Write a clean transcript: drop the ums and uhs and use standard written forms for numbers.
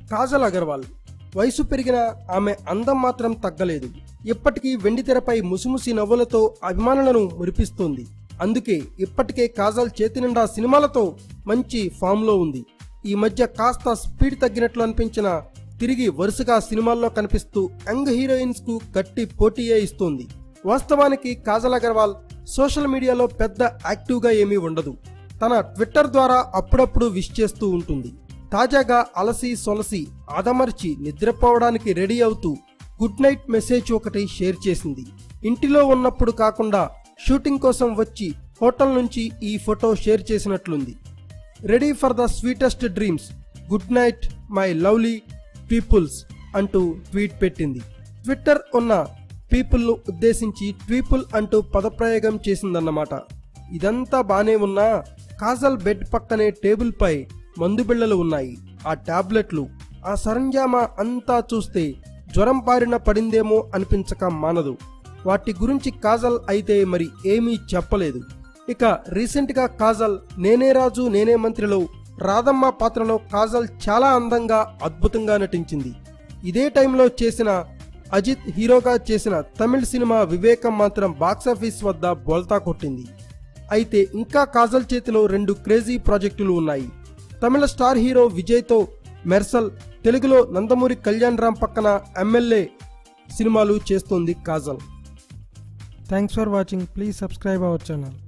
కాజల్ అగర్వాల్. వయసు పెరిగిన ఆమె అందం మాత్రం తగ్గలేదు. ఇప్పటికీ వెండితెరపై ముసిముసి నవ్వులతో అభిమానులను మురిపిస్తోంది. అందుకే ఇప్పటికే కాజల్ చేతి నిండా సినిమాలతో మంచి ఫామ్లో ఉంది. ఈ మధ్య కాస్త స్పీడ్ తగ్గినట్లు అనిపించిన తిరిగి వరుసగా సినిమాల్లో కనిపిస్తూ యంగ్ హీరోయిన్స్ కు గట్టి పోటీయే ఇస్తోంది. వాస్తవానికి కాజల్ అగర్వాల్ సోషల్ మీడియాలో పెద్ద యాక్టివ్గా ఏమీ ఉండదు. తన ట్విట్టర్ ద్వారా అప్పుడప్పుడు విష్ చేస్తూ ఉంటుంది. తాజాగా అలసి సొలసి ఆదమర్చి నిద్రపోవడానికి రెడీ అవుతూ గుడ్ నైట్ మెసేజ్ ఒకటి షేర్ చేసింది. ఇంటిలో ఉన్నప్పుడు కాకుండా షూటింగ్ కోసం వచ్చి హోటల్ నుంచి ఈ ఫోటో షేర్ చేసినట్లుంది. Ready for the sweetest dreams, good night my lovely peoples అంటూ ట్వీట్ పెట్టింది. ట్విట్టర్ ఉన్న పీపుల్ను ఉద్దేశించి ట్వీపుల్ అంటూ పదప్రయోగం చేసిందన్నమాట. ఇదంతా బానే ఉన్నా కాజల్ బెడ్ పక్కనే టేబుల్ పై మందు బిళ్ళలు ఉన్నాయి. ఆ టాబ్లెట్లు, ఆ సరంజామా అంతా చూస్తే జ్వరం బారిన పడిందేమో అనిపించక మానదు. వాటి గురించి కాజల్ అయితే మరి ఏమీ చెప్పలేదు. ఇక రీసెంట్ గా కాజల్ నేనే రాజు నేనే మంత్రిలో రాధమ్మ పాత్రలో కాజల్ చాలా అందంగా అద్భుతంగా నటించింది. ఇదే టైంలో చేసిన అజిత్ హీరోగా చేసిన తమిళ సినిమా వివేకం మాత్రం బాక్సాఫీస్ వద్ద బోల్తా కొట్టింది. అయితే ఇంకా కాజల్ చేతిలో 2 క్రేజీ ప్రాజెక్టులు ఉన్నాయి. తమిళ స్టార్ హీరో విజయ్తో మెర్సల్, తెలుగులో నందమూరి కళ్యాణ్ రామ్ పక్కన ఎమ్మెల్యే సినిమాలు చేస్తోంది Kajal. Thanks for watching. Please subscribe our channel.